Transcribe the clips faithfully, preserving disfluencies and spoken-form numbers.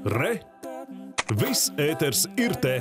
Re! Viss ēters ir te!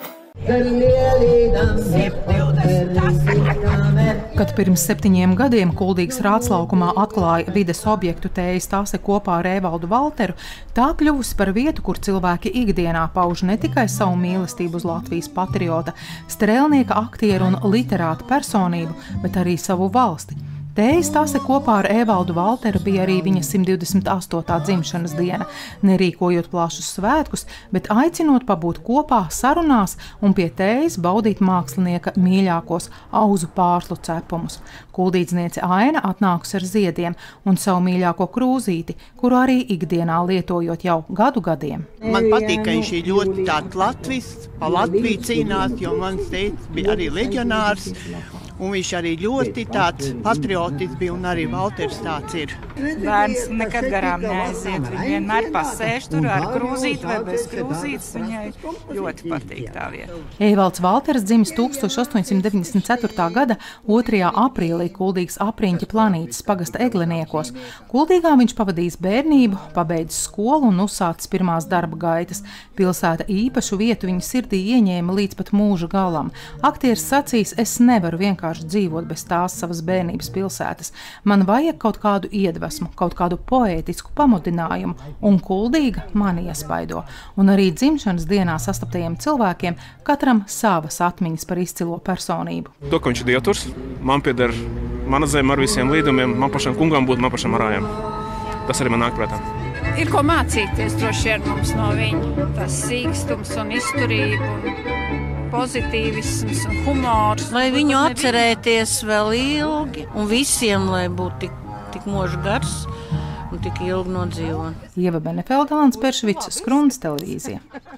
Kad pirms septiņiem gadiem Kuldīgas Rātslaukumā atklāja vides objektu Tējas Tase kopā ar Evaldu Valteru, tā kļuvusi par vietu, kur cilvēki ikdienā pauž ne tikai savu mīlestību uz Latvijas patriota, strēlnieka, aktieru un literāta personību, bet arī savu valsti. Tējas Tase kopā ar Evaldu Valteru bija arī viņa simt divdesmit astotā dzimšanas diena, nerīkojot plašus svētkus, bet aicinot pabūt kopā sarunās un pie tējas baudīt mākslinieka mīļākos auzu pārslu cepumus. Kuldīdzniece Aina atnākusi ar ziediem un savu mīļāko krūzīti, kuru arī ikdienā lietojot jau gadu gadiem. Man patīk, ka viņš ir ļoti tāds Latvis, pa Latviju cīnās, jo mans tētis bija arī leģionārs. Un viņš arī ļoti tāds patriotisks bija, un arī Valters tāds ir. Bērns nekad garām neaiziet. Viņa vienmēr pasēž tur ar krūzīti vai bez krūzītes. Viņai ļoti patīk tā vieta. Evalds Valters dzimis tūkstoš astoņsimt deviņdesmit ceturtā gada otrajā aprīlī Kuldīgas Apriņķa Planītes pagasta Egliniekos. Kuldīgā viņš pavadījis bērnību, pabeidzis skolu un uzsācis pirmās darba gaitas. Pilsēta īpašu vietu viņa sirdī ieņēma līdz pat mūža galam. Aktieris sacīs, es nevaru vienkārši dzīvot bez tās savas bērnības pilsētas. Man vajag kaut kādu iedvesmu, kaut kādu poētisku pamudinājumu, un Kuldīga mani iespaido. Un arī dzimšanas dienā sastaptajiem cilvēkiem katram savas atmiņas par izcilo personību. To, ka viņš ir dievturs, man pieder mana zeme ar visiem līdumiem, man pašam kungam būt, man pašam arājam. Tas arī man nāk prātā. Ir ko mācīties droši vien mums no viņa. Tas sīkstums un izturība un pozitīvisms un humors. Lai viņu atcerēties vēl ilgi un visiem, lai būtu tik, tik mūžs gars un tik ilgi nodzīvot. Ieva Benefelda, Alans Peršvics, Skrundas televīzija.